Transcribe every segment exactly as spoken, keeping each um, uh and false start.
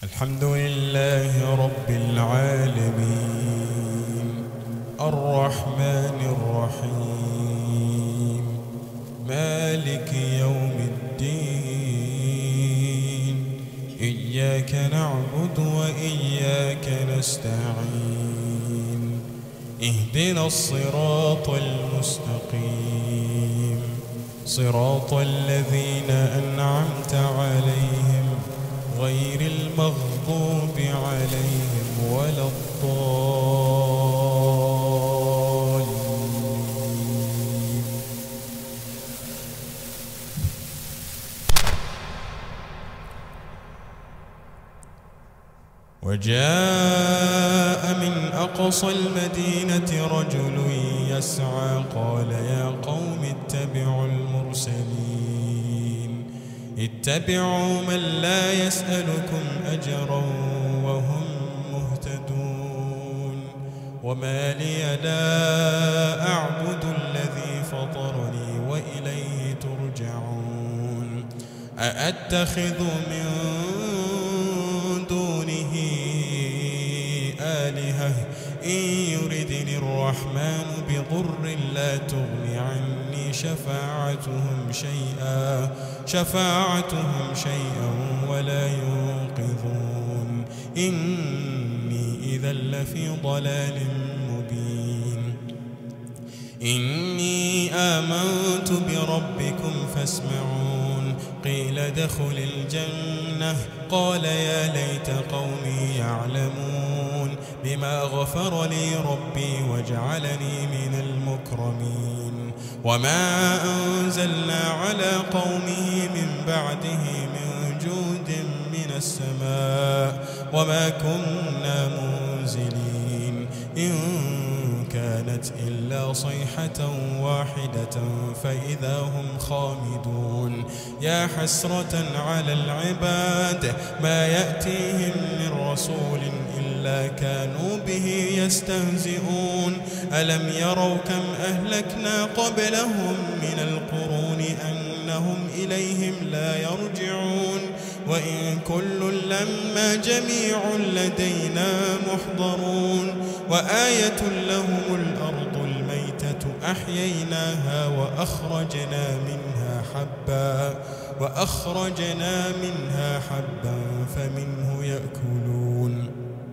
الحمد لله رب العالمين الرحمن الرحيم مالك يوم الدين إياك نعبد وإياك نستعين اهدنا الصراط المستقيم صراط الذين أنعمت عليهم غير المغضوب عليهم ولا الضالين. وجاء من أقصى المدينة رجل يسعى قال يا قوم اتبعوا المرسلين اتبعوا من لا يسألكم أجرا وهم مهتدون. وما لي لا أعبد الذي فطرني وإليه ترجعون. أأتخذ من دونه آلهة إن يردني الرحمن بضر لا تغن عني شفاعتهم شيئا شفاعتهم شيئا ولا ينقذون. إني إذا لفي ضلال مبين. إني آمنت بربكم فاسمعون. قيل ادخل الجنة قال يا ليت قومي يعلمون بما غفر لي ربي وجعلني من المكرمين. وما أنزلنا على قومه من بعده من جود من السماء وما كنا منزلين. إن كانت إلا صيحة واحدة فإذا هم خامدون. يا حسرة على العباد ما يأتيهم من رسول إلا كانوا به يستهزئون. ألم يروا كم أهلكنا قبلهم من القرون أنهم إليهم لا يرجعون. وإن كل لما جميع لدينا محضرون. وآية لهم الأرض الميتة أحييناها وأخرجنا منها حبا وأخرجنا منها حبا فمنه يأكلون.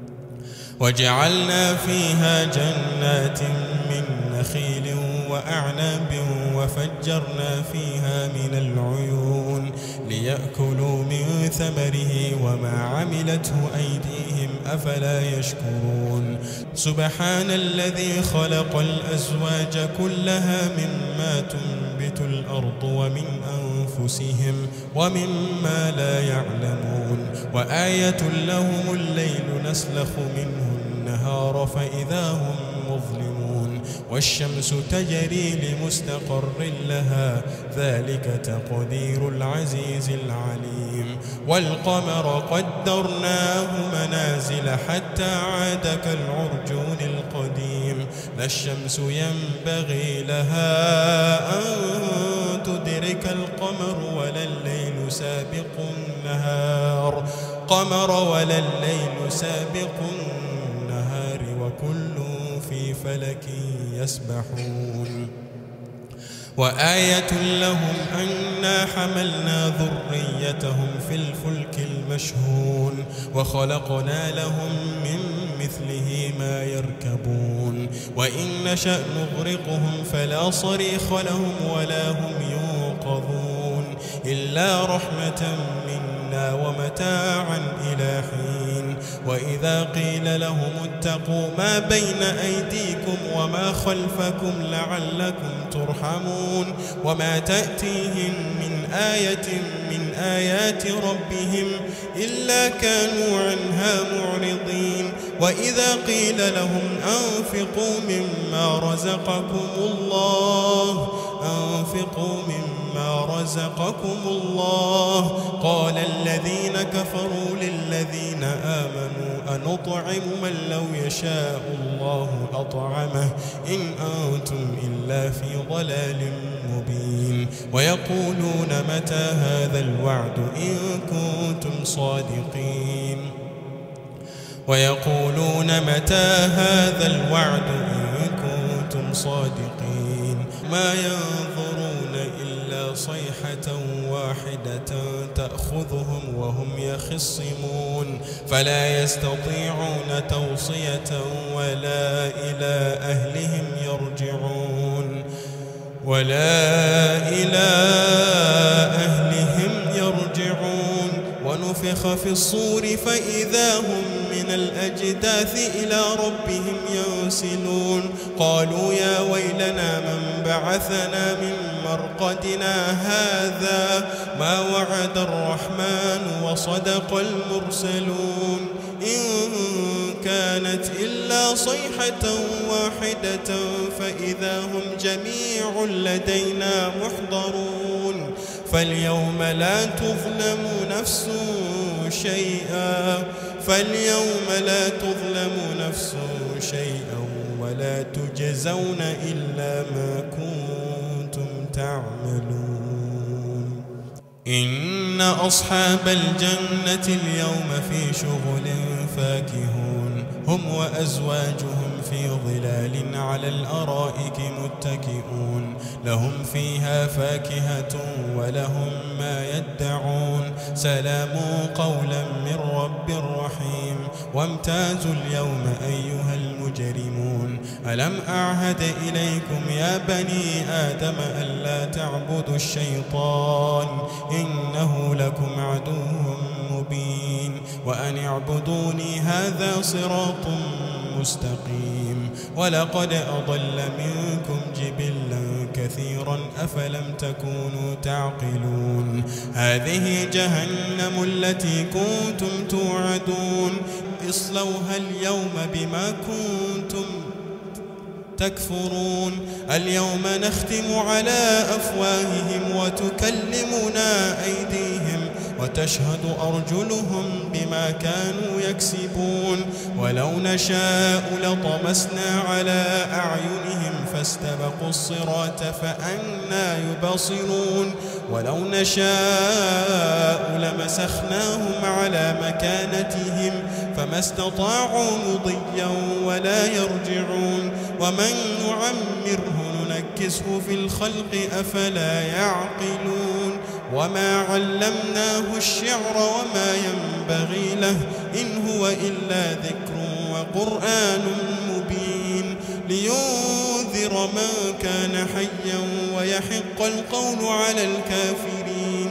وجعلنا فيها جنات من نخيل وأعناب وفجرنا فيها من العيون ليأكلوا من ثمره وما عملته أيديهم أفلا يشكرون. سبحان الذي خلق الأزواج كلها مما تنبت الأرض ومن أنفسهم ومما لا يعلمون. وآية لهم الليل نسلخ منه النهار فإذا هم مظلمون. والشمس تجري لمستقر لها ذلك تقدير العزيز العليم. والقمر قدرناه منازل حتى عاد كالعرجون القديم. لا الشمس ينبغي لها أن تدرك القمر ولا الليل سابق النهار قمر ولا الليل سابق النهار وكل في فلك يسبحون. وآية لهم أنا حملنا ذريتهم في الفلك المشحون وخلقنا لهم من مثله ما يركبون. وإن نشأ نغرقهم فلا صريخ لهم ولا هم ينقذون إلا رحمة منا ومتاعا إلى حين. وإذا قيل لهم اتقوا ما بين أيديكم وما خلفكم لعلكم ترحمون. وما تأتيهم من آية من آيات ربهم إلا كانوا عنها معرضين. وإذا قيل لهم أنفقوا مما رزقكم الله أنفقوا مما رزقكم الله قال الذين كفروا للذين آمنوا أنطعم من لو يشاء الله أطعمه إن أنتم إلا في ضلال مبين. ويقولون متى هذا الوعد إن كنتم صادقين. ويقولون متى هذا الوعد إن كنتم صادقين ما ينظرون إلا صيحة واحدة تأخذهم وهم يخصمون فلا يستطيعون توصية ولا إلى أهلهم يرجعون ولا إلى أهلهم يرجعون ونفخ في الصور فإذا هم من الأجداث إلى ربهم ينسلون قالوا يا ويلنا من بعثنا من مرقدنا هذا ما وعد الرحمن وصدق المرسلون إن كانت إلا صيحة واحدة فإذا هم جميع لدينا محضرون فاليوم لا تظلم نفس شيئا فاليوم لا تظلم نفس شيئا ولا تجزون إلا ما كنتم تعملون إن أصحاب الجنة اليوم في شغل فاكهون هم وأزواجهم في ظلال على الأرائك متكئون لهم فيها فاكهة ولهم ما يدعون سلام قولا من رب رحيم وامتازوا اليوم أيها المجرمون ألم أعهد إليكم يا بني آدم ألا تعبدوا الشيطان إنه لكم عدو مبين وأن اعبدوني هذا صراط مستقيم ولقد أضل منكم جبلا كثيرا أفلم تكونوا تعقلون هذه جهنم التي كنتم توعدون اصلوها اليوم بما كنتم تكفرون اليوم نختم على أفواههم وتكلمنا أيديهم وتشهد أرجلهم بما كانوا يكسبون ولو نشاء لطمسنا على أعينهم فاستبقوا الصراط فأنى يبصرون ولو نشاء لمسخناهم على مكانتهم فما استطاعوا مضيا ولا يرجعون ومن نعمره ننكسه في الخلق أفلا يعقلون وما علمناه الشعر وما ينبغي له إن هو إلا ذكر وقرآن مبين لينذر من كان حيا ويحق القول على الكافرين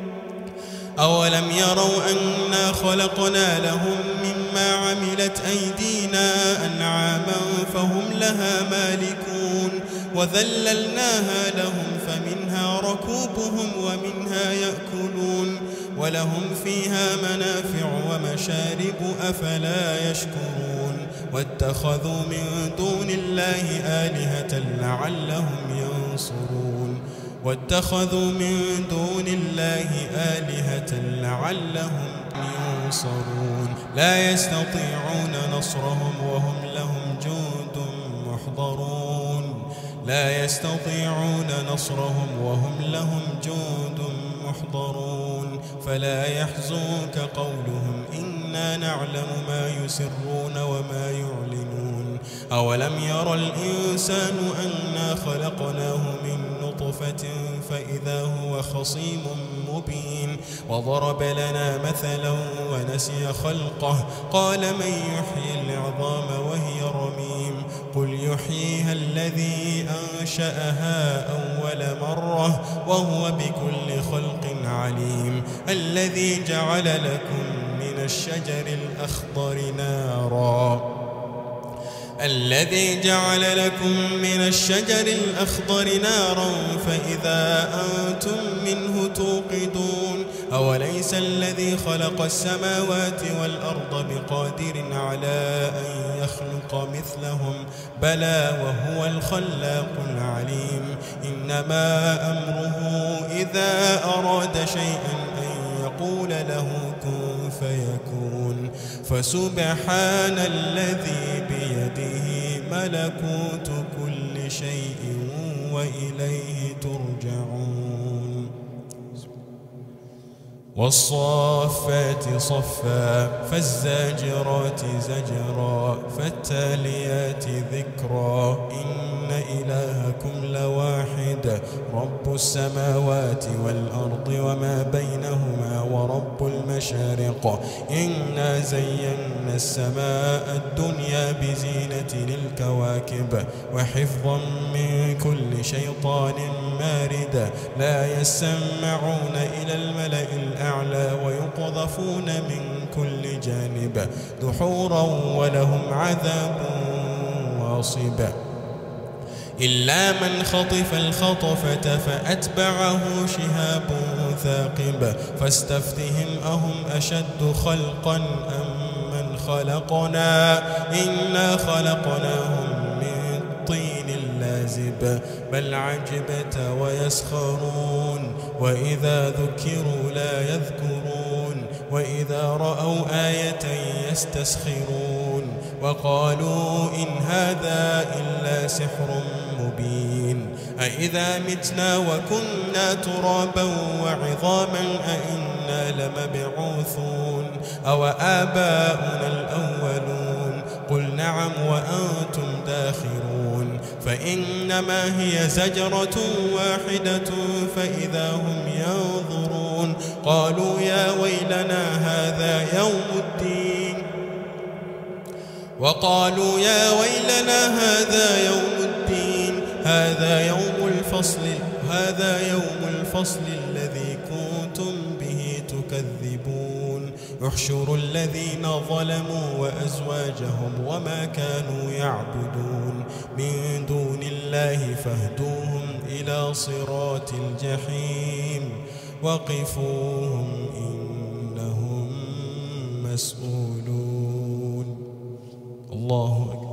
أولم يروا أنا خلقنا لهم مما عملت أيدينا أنعاما فهم لها مالكون وذللناها لهم فمنها ركوبهم ومنها يأكلون ولهم فيها منافع ومشارب أفلا يشكرون واتخذوا من دون الله آلهة لعلهم ينصرون واتخذوا من دون الله آلهة لعلهم ينصرون لا يستطيعون نصرهم وهم لهم جند محضرون لا يستطيعون نصرهم وهم لهم جند محضرون فلا يحزنك قولهم إنا نعلم ما يسرون وما يعلنون أولم يرى الإنسان أنا خلقناه من نطفة فإذا هو خصيم مبين وضرب لنا مثلا ونسي خلقه قال من يحيي العظام وهي رميم قل يحييها الذي أنشأها أول مرة وهو بكل خلق عليم الذي جعل لكم من الشجر الأخضر نارا الذي جعل لكم من الشجر الأخضر نارا فإذا أنتم منه توقدون أوليس الذي خلق السماوات والأرض بقادر على أن يخلق مثلهم بلى وهو الخلاق العليم إنما أمره إذا أراد شيئا أن يقول له كن فيكون فسبحان الذي بيده ملكوت كل شيء وإليه ترجعون والصافات صفا فالزاجرات زجرا فالتاليات ذكرا إن إلهكم لواحد رب السماوات والأرض وما بينهما ورب المشارق إنا زينا السماء الدنيا بزينة للكواكب وحفظا من كل شيطان مارد لا يسمعون إلى الملأ الأعلى ويقذفون من كل جانب دحورا ولهم عذاب واصب إلا من خطف الخطفة فأتبعه شهاب ثاقب فاستفتهم أهم أشد خلقا أم من خلقنا إنا خلقناهم من طين لازب بل عجبت ويسخرون وإذا ذكروا لا يذكرون وإذا رأوا آية يستسخرون وقالوا إن هذا إلا سحر مبين أإذا متنا وكنا ترابا وعظاما أإنا لمبعوثون أو آباؤنا الأولون قل نعم وأنتم داخرون فإنما هي زجرة واحدة فإذا هم ينظرون قالوا يا ويلنا هذا يوم الدين وقالوا يا ويلنا هذا يوم الدين هذا يوم الفصل هذا يوم الفصل الذي كنتم به تكذبون احشروا الذين ظلموا وأزواجهم وما كانوا يعبدون من دون الله فاهدوهم إلى صراط الجحيم وقفوهم إنهم مسؤولون. الله أكبر.